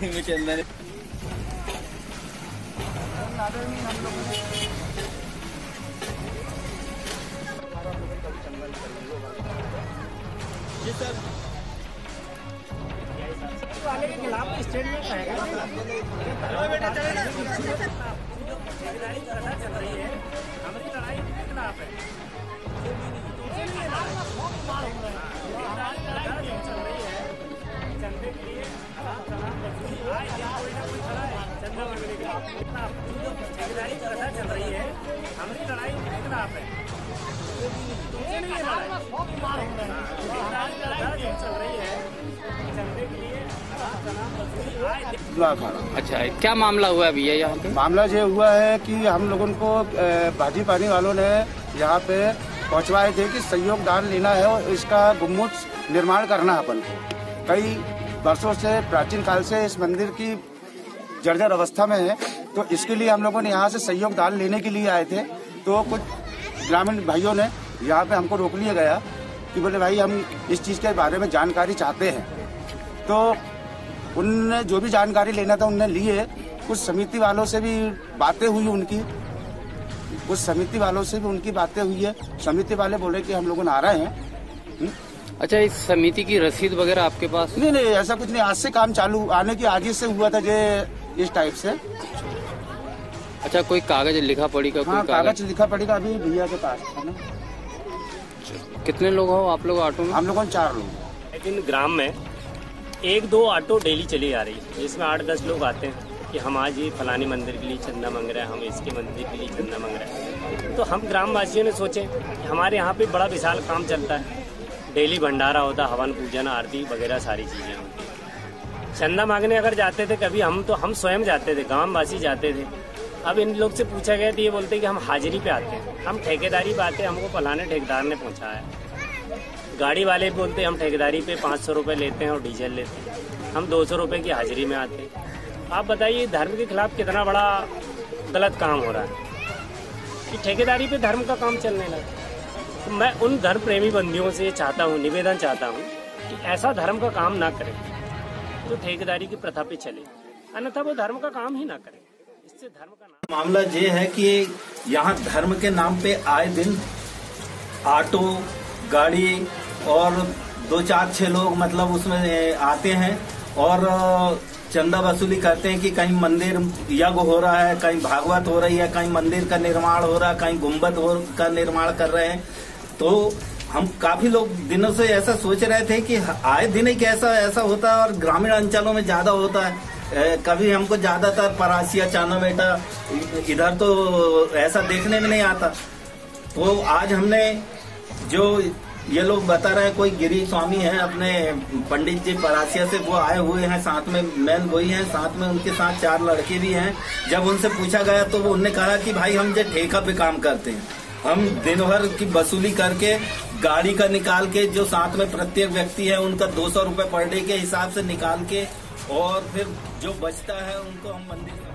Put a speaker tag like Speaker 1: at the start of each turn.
Speaker 1: में चंदन जी सर वाले के खिलाफ स्टेटमेंट रहेगा। बेटा चलेगा चल रही है, हमारी लड़ाई के खिलाफ है। चल रही है चलने के लिए चल रही है, हमारी लड़ाई के खिलाफ है। चल रही है चलने के लिए।
Speaker 2: अच्छा, क्या मामला हुआ है भैया यहाँ पे?
Speaker 3: मामला ये हुआ है कि हम लोगों को भाजी पानी वालों ने यहाँ पे पहुँचवाए थे कि सहयोग दान लेना है और इसका गुम्बद निर्माण करना है अपन को। कई वर्षों से प्राचीन काल से इस मंदिर की जर्जर अवस्था में है, तो इसके लिए हम लोगों ने यहाँ से सहयोग दान लेने के लिए आए थे। तो कुछ ग्रामीण भाइयों ने यहाँ पे हमको रोक लिया गया कि बोले भाई हम इस चीज़ के बारे में जानकारी चाहते हैं। तो उनने जो भी जानकारी लेना था उनने लिए। कुछ समिति वालों से भी बातें हुई उनकी बातें हुई है। समिति वाले बोले कि हम लोग आ रहे हैं।
Speaker 2: अच्छा, इस समिति की रसीद वगैरह आपके पास?
Speaker 3: नहीं, ऐसा कुछ नहीं। आज से काम चालू आने की आगे से हुआ था ये इस टाइप से।
Speaker 2: अच्छा, कोई कागज लिखा पड़ी का?
Speaker 3: हाँ, कागज लिखा पड़ी का अभी भैया के पास है ना।
Speaker 2: कितने लोग हो आप लोग ऑटो में?
Speaker 3: हम लोगों 4 लोग।
Speaker 1: लेकिन ग्राम में 1-2 ऑटो डेली चली आ रही है, जिसमें 8-10 लोग आते हैं कि हम आज ये फलानी मंदिर के लिए चंदा मांग रहे हैं, हम इसके मंदिर के लिए चंदा मांग रहे हैं। तो हम ग्रामवासियों ने सोचे हमारे यहाँ पे बड़ा विशाल काम चलता है, डेली भंडारा होता, हवन पूजन आरती वगैरह सारी चीज़ें होती हैं। चंदा मांगने अगर जाते थे कभी हम स्वयं जाते थे, गाँववासी जाते थे। अब इन लोग से पूछा गया तो ये बोलते कि हम हाजिरी पे आते हैं, हम ठेकेदारी पे आते हैं, हमको फलाने ठेकेदार ने पहुँचाया। गाड़ी वाले बोलते हम ठेकेदारी पे 500 रुपये लेते हैं और डीजल लेते हैं, हम 200 रुपये की हाजिरी में आते हैं। आप बताइए धर्म के खिलाफ कितना बड़ा गलत काम हो रहा है कि ठेकेदारी पे धर्म का काम चलने लगा। तो मैं उन धर्म प्रेमी बंदियों से चाहता हूँ, निवेदन चाहता हूँ कि ऐसा धर्म का काम ना करें जो ठेकेदारी की प्रथा पे चले, अन्यथा वो धर्म का काम ही ना करें। इससे धर्म का नाम।
Speaker 4: मामला ये है कि यहाँ धर्म के नाम पे आए दिन ऑटो गाड़ी और 2-4-6 लोग मतलब उसमें आते हैं और चंदा वसूली करते हैं कि कहीं मंदिर यज्ञ हो रहा है, कहीं भागवत हो रही है, कहीं मंदिर का निर्माण हो रहा है, कहीं गुम्बद का निर्माण कर रहे हैं। तो हम काफी लोग दिनों से ऐसा सोच रहे थे कि आए दिन ही ऐसा होता है और ग्रामीण अंचलों में ज्यादा होता है। कभी हमको ज्यादातर परासिया चानामेटा इधर तो ऐसा देखने में नहीं आता। तो आज हमने जो ये लोग बता रहे हैं, कोई गिरी स्वामी है अपने पंडित जी परासिया से, वो आए हुए हैं, साथ में मैन वही हैं, साथ में उनके साथ 4 लड़के भी हैं। जब उनसे पूछा गया तो वो उन्होंने कहा कि भाई हम जो ठेका पे काम करते हैं, हम दिन भर की वसूली करके गाड़ी का निकाल के जो साथ में प्रत्येक व्यक्ति है उनका 200 रुपये पर डे के हिसाब से निकाल के और फिर जो बचता है उनको हम मंदिर